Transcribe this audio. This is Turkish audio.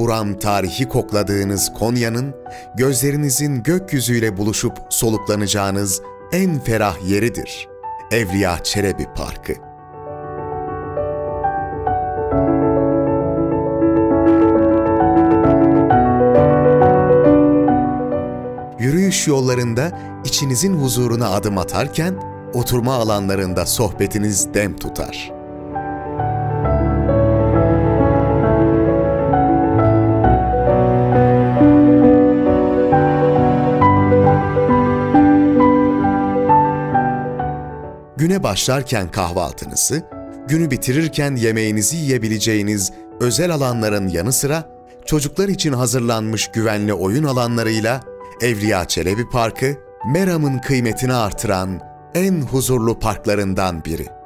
buram tarihi kokladığınız Konya'nın, gözlerinizin gökyüzüyle buluşup soluklanacağınız en ferah yeridir. Evliya Çelebi Parkı. Yürüyüş yollarında içinizin huzuruna adım atarken, oturma alanlarında sohbetiniz dem tutar. Güne başlarken kahvaltınızı, günü bitirirken yemeğinizi yiyebileceğiniz özel alanların yanı sıra çocuklar için hazırlanmış güvenli oyun alanlarıyla Evliya Çelebi Parkı, Meram'ın kıymetini artıran en huzurlu parklarından biri.